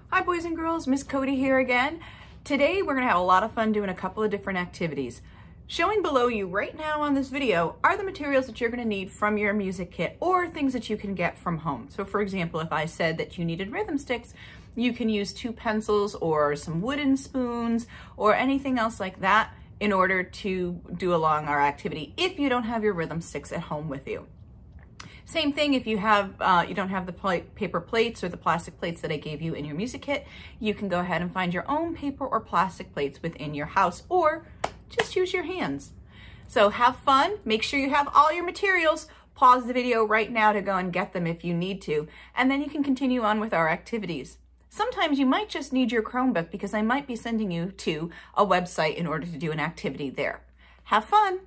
Hi boys and girls, Miss Cody here again. Today we're going to have a lot of fun doing a couple of different activities. Showing below you right now on this video are the materials that you're going to need from your music kit or things that you can get from home. So for example, if I said that you needed rhythm sticks, you can use 2 pencils or some wooden spoons or anything else like that in order to do along our activity if you don't have your rhythm sticks at home with you. Same thing if you don't have the paper plates or the plastic plates that I gave you in your music kit, you can go ahead and find your own paper or plastic plates within your house or just use your hands. So have fun, make sure you have all your materials, pause the video right now to go and get them if you need to, and then you can continue on with our activities. Sometimes you might just need your Chromebook because I might be sending you to a website in order to do an activity there. Have fun!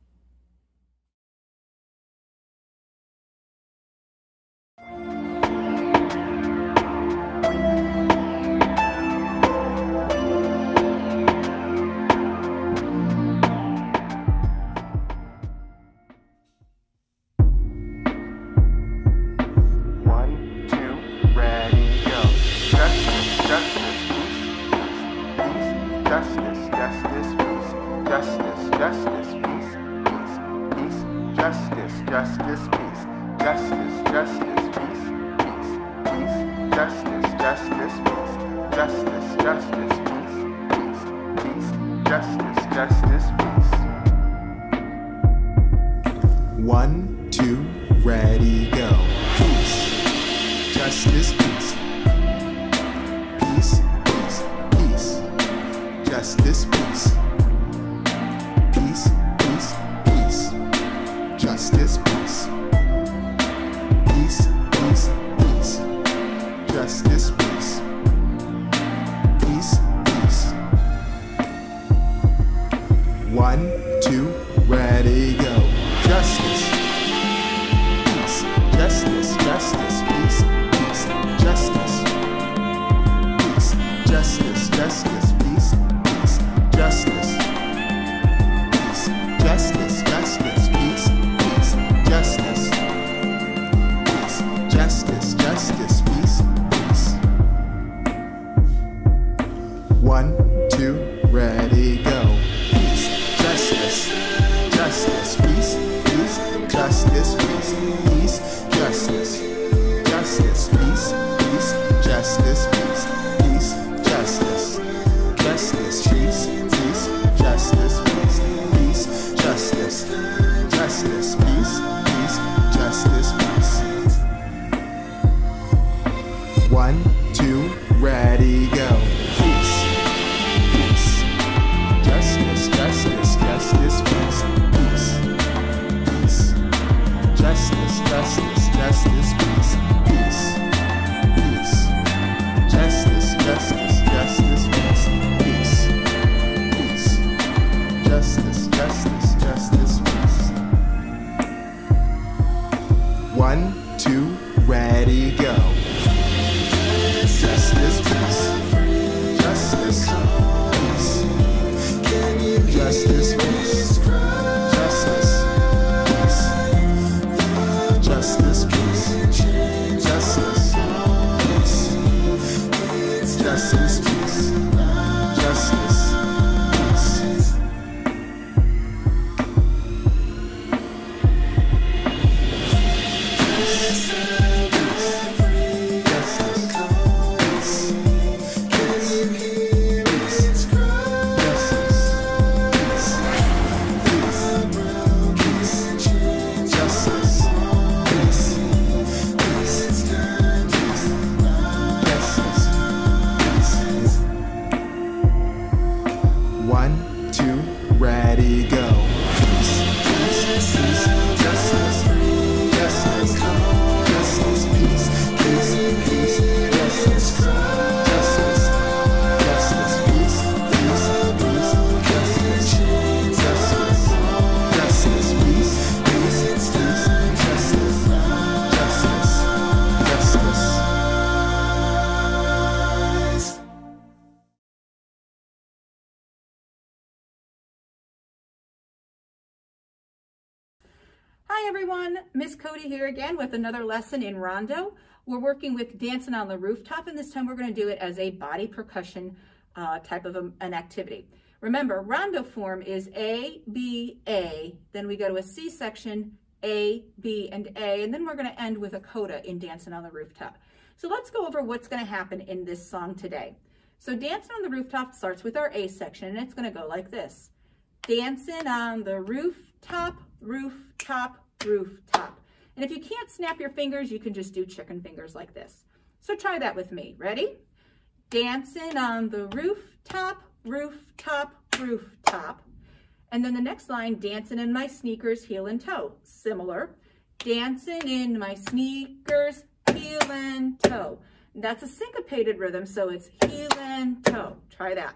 One, two, ready, go. Peace, justice, peace. Peace, peace, peace. Justice, peace. Peace, peace, peace. Justice, peace. Peace, peace, peace. Justice, peace. Peace, peace. 1, 2, ready, go. Justice, peace, justice, justice, peace, peace, justice, peace, justice, justice, peace, peace, justice, peace, justice, justice, peace, peace, justice, peace, justice, justice, peace, peace. 1, 2, ready, go. Peace, justice, justice, peace. Justice, peace, peace, justice, justice, peace, peace, justice, peace, peace, justice, justice, peace, peace, justice, peace, peace, justice, justice, peace, peace, justice, peace. 1, 2, ready, go. Peace, peace, justice, justice, justice, peace, peace. Justice, justice, justice, peace, peace, peace. Justice, justice, justice, peace, peace, peace. Justice, justice, justice, peace. 1, 2, ready, go. Justice, peace. Justice, peace. Justice, peace. Justice. Justice, peace, justice, peace, justice, peace, justice, peace. 1, 2, Hi everyone, Miss Cody here again with another lesson in rondo. We're working with Dancing on the Rooftop, and this time we're going to do it as a body percussion type of an activity. Remember, rondo form is A, B, A, then we go to a C section, A, B, and A, and then we're going to end with a coda in Dancing on the Rooftop. So let's go over what's going to happen in this song today. So Dancing on the Rooftop starts with our A section, and it's going to go like this. Dancing on the rooftop, rooftop, rooftop. And if you can't snap your fingers, you can just do chicken fingers like this. So try that with me. Ready? Dancing on the rooftop, rooftop, rooftop. And then the next line, dancing in my sneakers, heel and toe. Similar. Dancing in my sneakers, heel and toe. That's a syncopated rhythm, so it's heel and toe. Try that.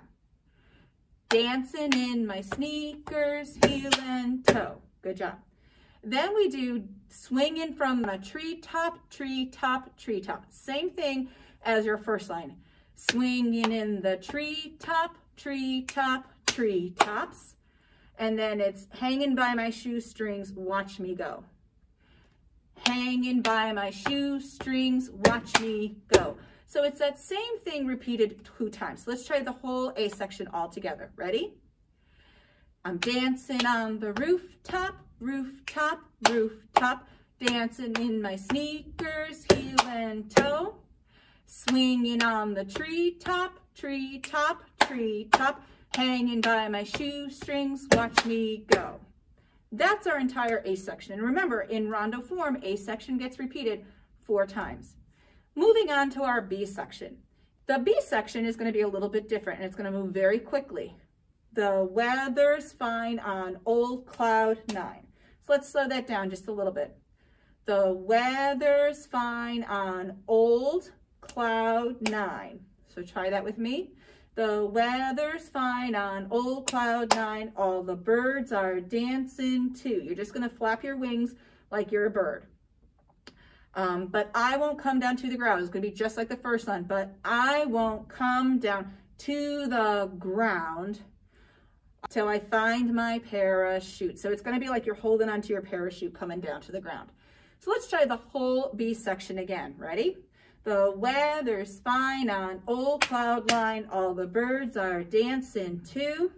Dancing in my sneakers, heel and toe. Good job. Then we do swinging from a treetop, treetop, treetop. Same thing as your first line. Swinging in the treetop, treetop, treetops. And then it's hanging by my shoestrings, watch me go. Hanging by my shoestrings, watch me go. So it's that same thing repeated 2 times. So let's try the whole A section all together. Ready? I'm dancing on the rooftop, rooftop, rooftop. Dancing in my sneakers, heel and toe. Swinging on the treetop, treetop, treetop. Hanging by my shoestrings, watch me go. That's our entire A section. And remember, in rondo form, A section gets repeated 4 times. Moving on to our B section. The B section is going to be a little bit different, and it's going to move very quickly. The weather's fine on Old Cloud 9. So let's slow that down just a little bit. The weather's fine on Old Cloud 9. So try that with me. The weather's fine on Old Cloud 9. All the birds are dancing too. You're just going to flap your wings like you're a bird. But I won't come down to the ground. It's going to be just like the first line. But I won't come down to the ground till I find my parachute. So it's going to be like you're holding onto your parachute coming down to the ground. So let's try the whole B section again. Ready? The weather's fine on Old Cloud Line. All the birds are dancing too.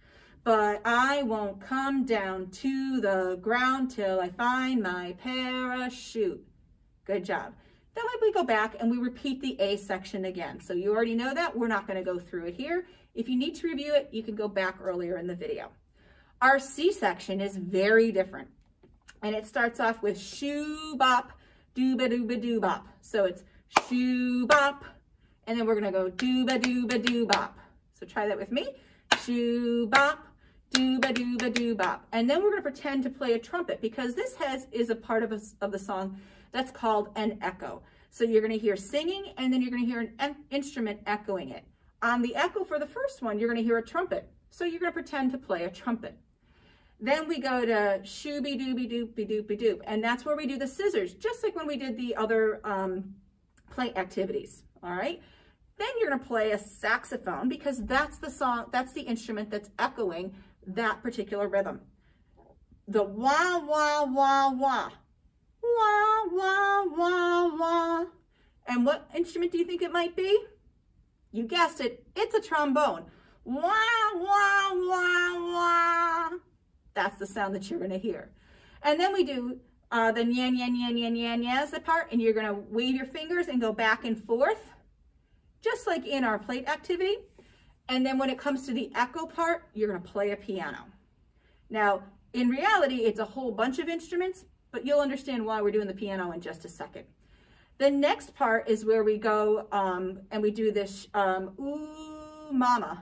But I won't come down to the ground till I find my parachute. Good job. Then we go back and we repeat the A section again. So you already know that. We're not going to go through it here. If you need to review it, you can go back earlier in the video. Our C section is very different. And it starts off with shoo bop, dooba dooba doo bop. So it's shoo bop, and then we're going to go dooba dooba doo bop. So try that with me. Shoo bop, dooba dooba doo bop. And then we're going to pretend to play a trumpet, because this is a part of the song that's called an echo. So you're going to hear singing, and then you're going to hear an instrument echoing it. On the echo for the first one, you're going to hear a trumpet. So you're going to pretend to play a trumpet. Then we go to shooby dooby doopy doopy doop, and that's where we do the scissors, just like when we did the other play activities. All right. Then you're going to play a saxophone, because that's the song, that's the instrument that's echoing that particular rhythm. The wah wah wah wah. Wah, wah, wah, wah. And what instrument do you think it might be? You guessed it, it's a trombone. Wah, wah, wah, wah. That's the sound that you're going to hear. And then we do the nyan, nyan, nyan, nyan, nyan, nyan, the part, and you're going to wave your fingers and go back and forth, just like in our plate activity. And then when it comes to the echo part, you're going to play a piano. Now, in reality, it's a whole bunch of instruments, but you'll understand why we're doing the piano in just a second. The next part is where we go and we do this ooh mama,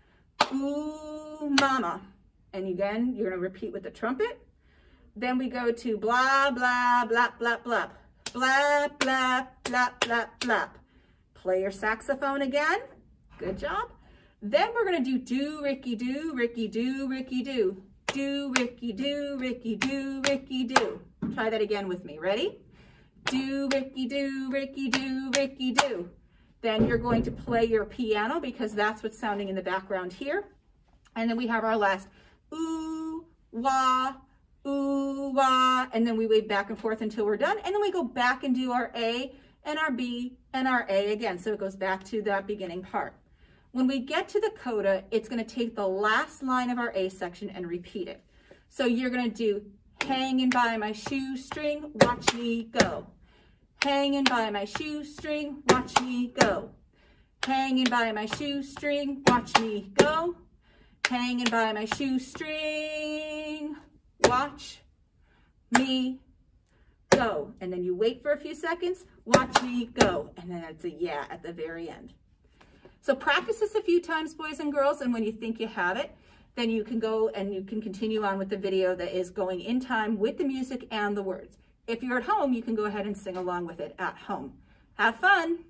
ooh mama. And again, you're going to repeat with the trumpet. Then we go to blah, blah, blah, blah, blah, blah, blah, blah, blah, blah. Play your saxophone again. Good job. Then we're going to do Ricky, do, Ricky, do, Ricky, do. Do, Ricky, do, Ricky, do, Ricky, do. Try that again with me. Ready? Do, Ricky, do, Ricky, do, Ricky, do. Then you're going to play your piano, because that's what's sounding in the background here. And then we have our last ooh, wah, ooh, wah, and then we wave back and forth until we're done. And then we go back and do our A and our B and our A again. So it goes back to that beginning part. When we get to the coda, it's going to take the last line of our A section and repeat it. So you're going to do hanging by my shoestring, watch me go. Hanging by my shoestring, watch me go. Hanging by my shoestring, watch me go. Hanging by my shoestring, watch me go. And then you wait for a few seconds, watch me go. And then it's a yeah at the very end. So practice this a few times, boys and girls, and when you think you have it, then you can go and you can continue on with the video that is going in time with the music and the words. If you're at home, you can go ahead and sing along with it at home. Have fun!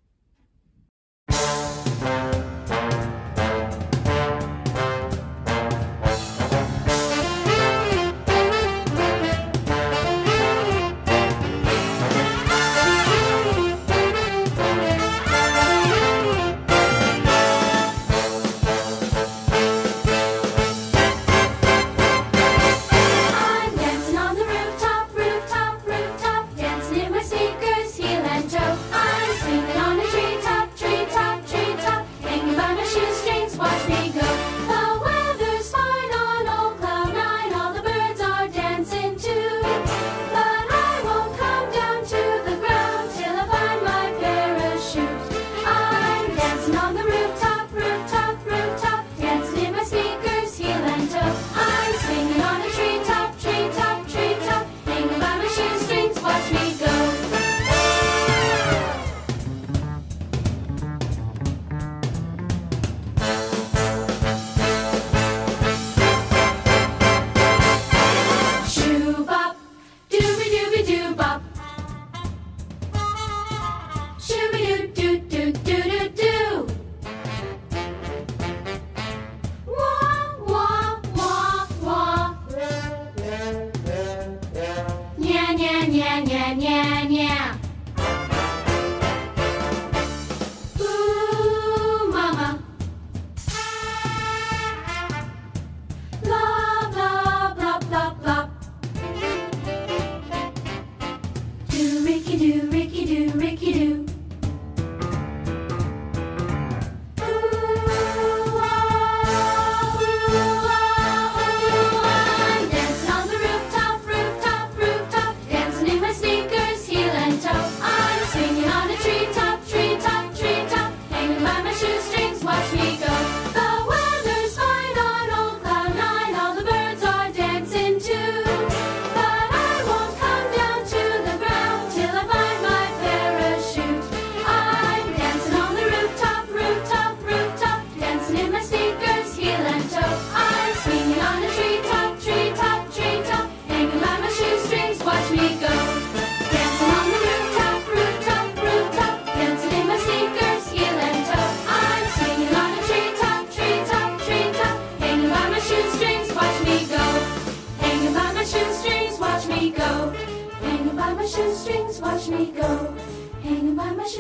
Watch me go, hanging by my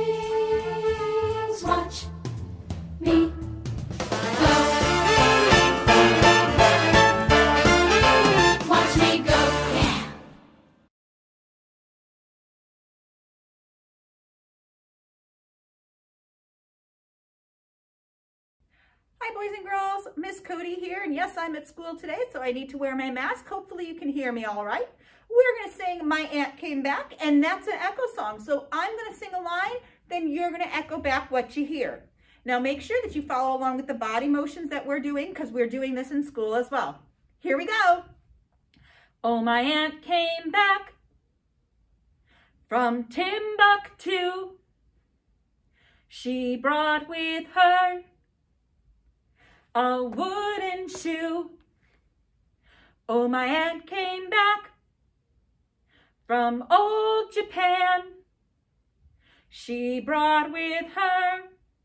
shoestrings. Watch me go. Watch me go, yeah. Hi boys and girls, Miss Cody here, and yes, I'm at school today, so I need to wear my mask. Hopefully you can hear me all right. We're gonna sing My Aunt Came Back, and that's an echo song. So I'm gonna sing a line, then you're gonna echo back what you hear. Now make sure that you follow along with the body motions that we're doing, because we're doing this in school as well. Here we go. Oh, my aunt came back from Timbuktu. She brought with her a wooden shoe. Oh, my aunt came back from old Japan. She brought with her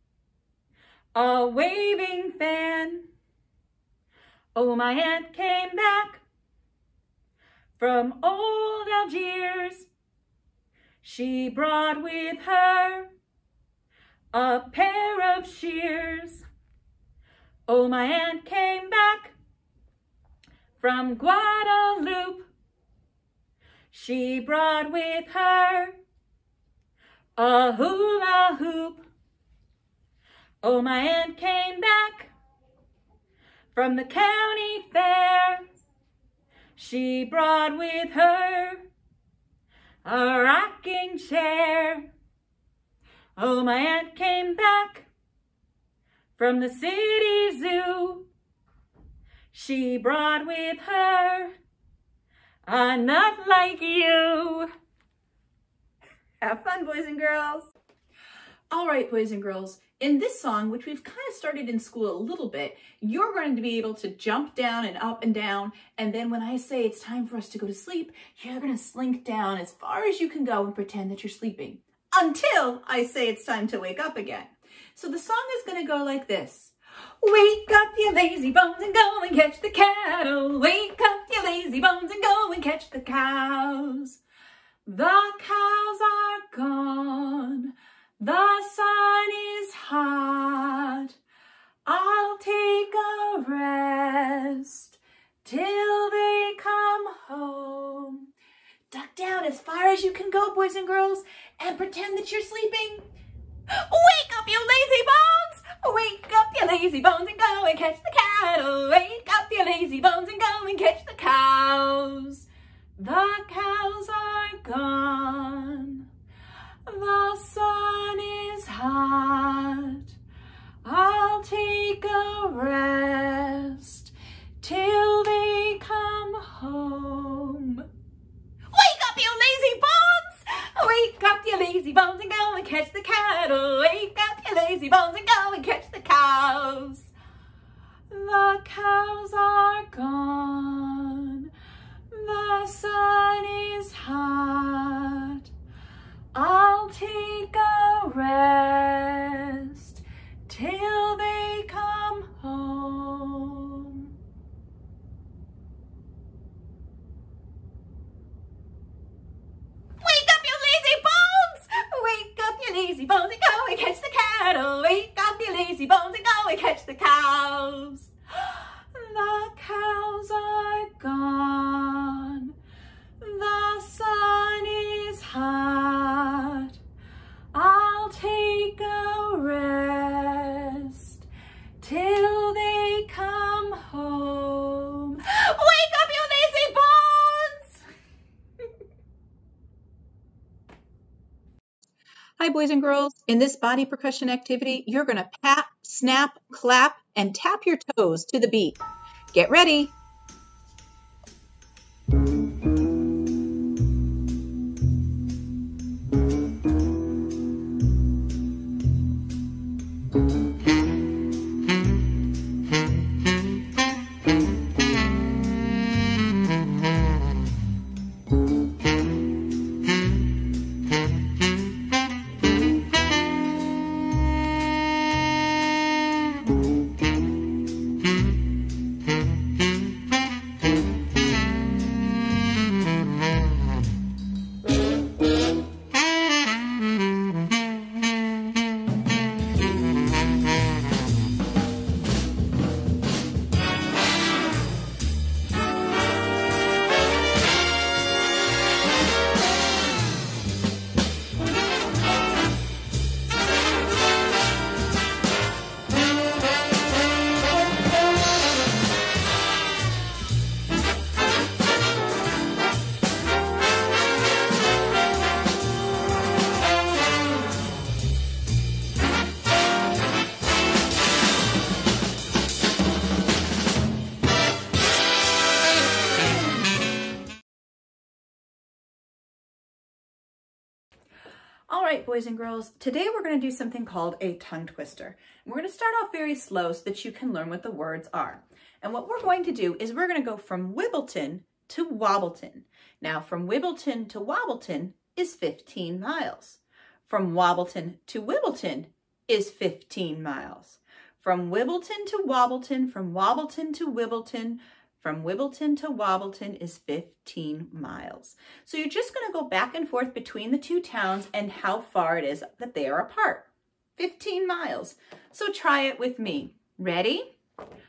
a waving fan. Oh, my aunt came back from old Algiers. She brought with her a pair of shears. Oh, my aunt came back From Guadeloupe, she brought with her a hula hoop. Oh, my aunt came back from the county fair. She brought with her a rocking chair. Oh, my aunt came back from the city zoo. She brought with her a nut like you. Have fun, boys and girls. All right, boys and girls, in this song, which we've kind of started in school a little bit, you're going to be able to jump down and up and down. And then when I say it's time for us to go to sleep, you're going to slink down as far as you can go and pretend that you're sleeping until I say it's time to wake up again. So the song is going to go like this. Wake up, you lazy bones, and go and catch the cattle. Wake up, you lazy bones, and go and catch the cows. The cows are gone. The sun is hot. I'll take a rest till they come home. Duck down as far as you can go, boys and girls, and pretend that you're sleeping. Wake up, you lazy bones! Wake up, you lazy bones, and go and catch the cattle. Wake up, you lazy bones, and go and catch the cows. The cows are gone. The sun is hot. I'll take a rest till they come home. Wake up, you lazy bones! Wake up, you lazy bones, and go and catch the cattle. Wake up, you lazy bones, and go and catch the cows. The cows are gone. The sun is hot. I'll take a rest till they come home. Wake up, you lazy bones! Wake up, you lazy bones, and go and catch the cattle. Wake up, you lazy bones, and go and catch the cows. The cows are gone. The sun is hot. I'll take a rest till they come home. Wake up, you lazy bones! Hi, boys and girls. In this body percussion activity, you're going to pat, snap, clap, and tap your toes to the beat. Get ready. All right, boys and girls, today we're going to do something called a tongue twister. We're going to start off very slow so that you can learn what the words are. And what we're going to do is we're going to go from Wibbleton to Wobbleton. Now, from Wibbleton to Wobbleton is 15 miles. From Wobbleton to Wibbleton is 15 miles. From Wibbleton to Wobbleton, from Wobbleton to Wibbleton, from Wibbleton to Wobbleton is 15 miles. So you're just going to go back and forth between the two towns and how far it is that they are apart. 15 miles. So try it with me. Ready?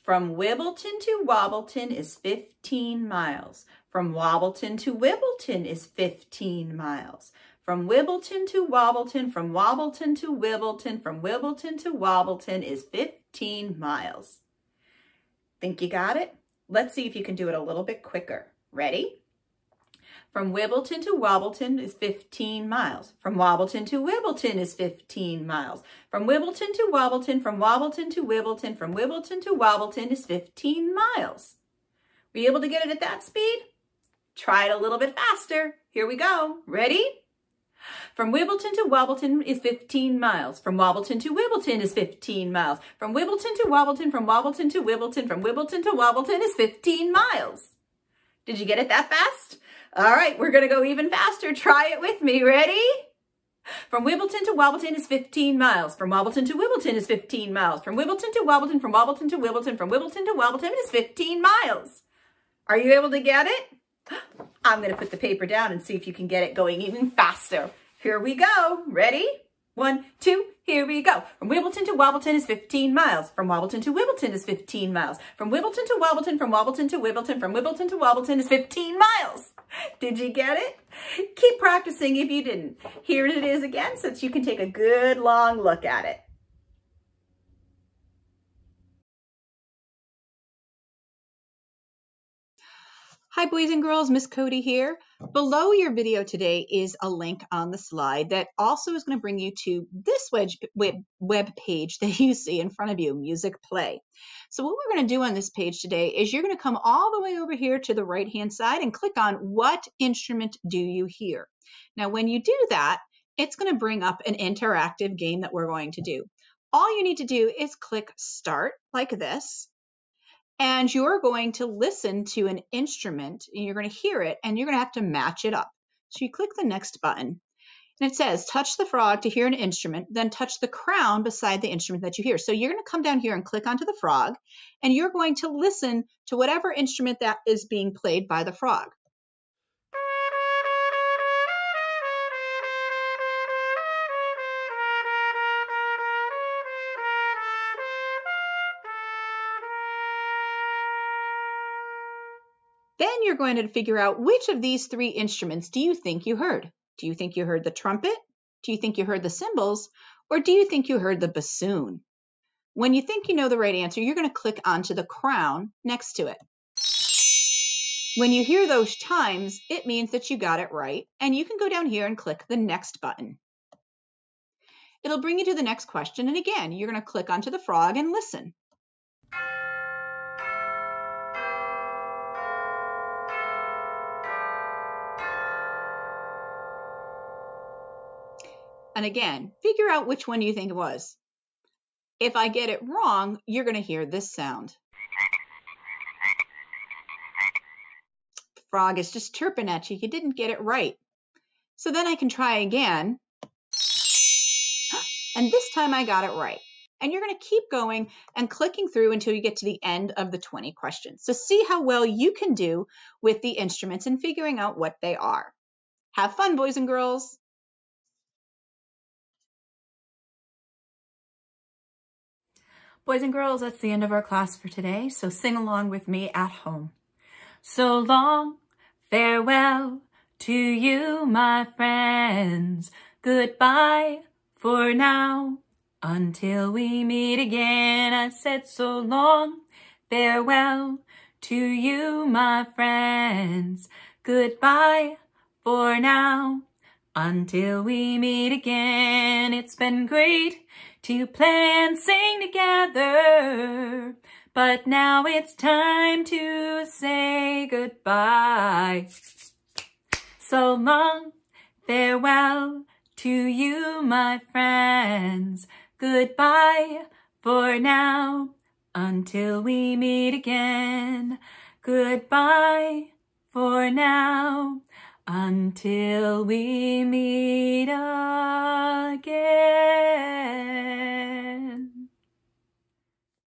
From Wibbleton to Wobbleton is 15 miles. From Wobbleton to Wibbleton is 15 miles. From Wibbleton to Wobbleton, from Wobbleton to Wibbleton, from Wibbleton to Wobbleton is 15 miles. Think you got it? Let's see if you can do it a little bit quicker. Ready? From Wibbleton to Wobbleton is 15 miles. From Wobbleton to Wibbleton is 15 miles. From Wibbleton to Wobbleton, from Wobbleton to Wibbleton, from Wibbleton to Wobbleton is 15 miles. Were you able to get it at that speed? Try it a little bit faster. Here we go. Ready? From Wibbleton to Wobbleton is 15 miles. From Wobbleton to Wibbleton is 15 miles. From Wibbleton to Wobbleton, from Wobbleton to Wibbleton, from Wibbleton to Wobbleton is 15 miles. Did you get it that fast? All right, we're going to go even faster. Try it with me. Ready? From Wibbleton to Wobbleton is 15 miles. From Wobbleton to Wibbleton is 15 miles. From Wibbleton to Wobbleton, from Wobbleton to Wibbleton, from Wibbleton to Wobbleton is 15 miles. Are you able to get it? I'm going to put the paper down and see if you can get it going even faster. Here we go. Ready? 1, 2, here we go. From Wibbleton to Wobbleton is 15 miles. From Wobbleton to Wibbleton is 15 miles. From Wibbleton to Wobbleton, from Wobbleton to Wibbleton, from Wibbleton to Wobbleton is 15 miles. Did you get it? Keep practicing if you didn't. Here it is again so that you can take a good long look at it. Hi boys and girls, Miss Cody here. Below your video today is a link on the slide that also is going to bring you to this web page that you see in front of you, Music Play. So what we're going to do on this page today is you're going to come all the way over here to the right hand side and click on What Instrument Do You Hear? Now when you do that, it's going to bring up an interactive game that we're going to do. All you need to do is click Start like this. And you're going to listen to an instrument and you're going to hear it and you're going to have to match it up. So you click the next button and it says touch the frog to hear an instrument, then touch the crown beside the instrument that you hear. So you're going to come down here and click onto the frog and you're going to listen to whatever instrument that is being played by the frog. Then you're going to figure out which of these three instruments do you think you heard? Do you think you heard the trumpet? Do you think you heard the cymbals? Or do you think you heard the bassoon? When you think you know the right answer, you're going to click onto the crown next to it. When you hear those chimes, it means that you got it right, and you can go down here and click the next button. It'll bring you to the next question, and again, you're going to click onto the frog and listen. And again, figure out which one you think it was. If I get it wrong, you're going to hear this sound. The frog is just chirping at you. You didn't get it right. So then I can try again. And this time I got it right. And you're going to keep going and clicking through until you get to the end of the 20 questions. So see how well you can do with the instruments and figuring out what they are. Have fun, boys and girls. Boys and girls, that's the end of our class for today, so sing along with me at home. So long, farewell to you, my friends. Goodbye for now, until we meet again. I said so long, farewell to you, my friends. Goodbye for now, until we meet again. It's been great to play and sing together, but now it's time to say goodbye. So long, farewell to you, my friends. Goodbye for now, until we meet again. Goodbye for now, until we meet again.